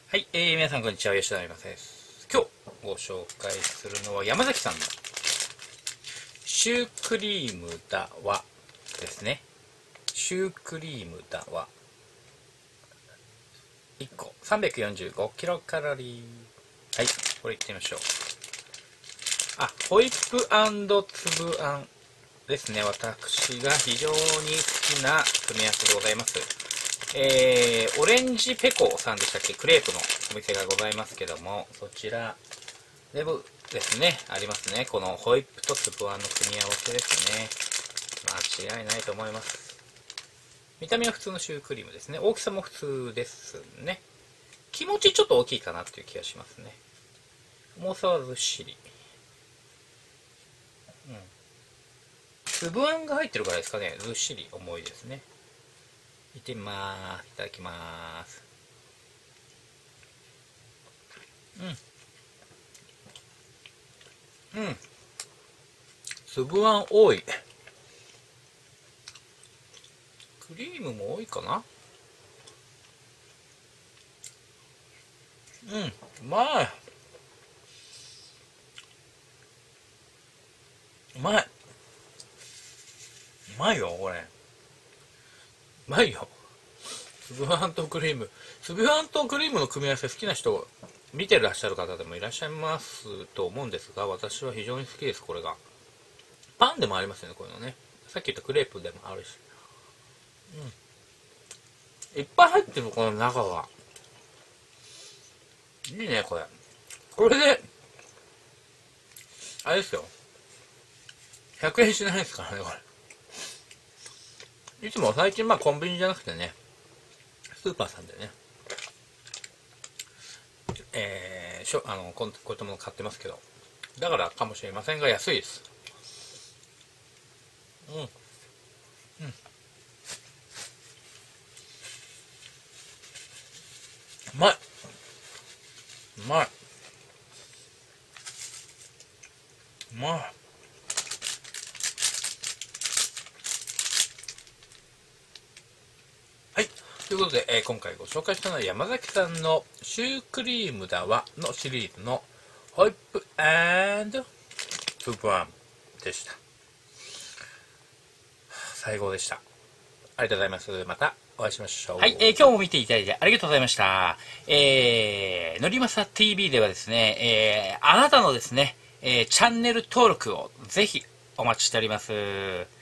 はい、皆さんこんにちは、吉田成正です。今日ご紹介するのは山崎さんのシュークリームだわですね。シュークリームだわ1個345キロカロリー。はい、これいってみましょう。ホイップ&粒あんですね。私が非常に好きな組み合わせでございます。オレンジペコさんでしたっけ、クレープのお店がございますけども、そちらでもですね、ありますね。このホイップと粒あんの組み合わせですね。間違いないと思います。見た目は普通のシュークリームですね。大きさも普通ですね。気持ちちょっと大きいかなっていう気がしますね。重さはずっしり。粒あんが入ってるからですかね。ずっしり重いですね。いってみます。いただきます。粒あん多い。クリームも多いかな。うまい。うまい。うまいよ、これ。うまいよ。粒あんとクリーム。粒あんとクリームの組み合わせ好きな人、見てらっしゃる方でもいらっしゃいますと思うんですが、私は非常に好きです、これが。パンでもありますよね、こういうのね。さっき言ったクレープでもあるし。いっぱい入ってる、この中が。いいね、これ。これで、あれですよ。100円しないですからね、これ。いつも最近コンビニじゃなくてね、スーパーさんでね、こういったもの買ってますけど、だからかもしれませんが安いです。うまい。うまい。うまい。はい。ということで、今回ご紹介したのは山崎さんのシュークリームだわのシリーズのホイップ&粒あんでした。最高でした。ありがとうございます。またお会いしましょう。はい、今日も見ていただいてありがとうございました。のりまさ TV ではですね、あなたのですね、チャンネル登録をぜひお待ちしております。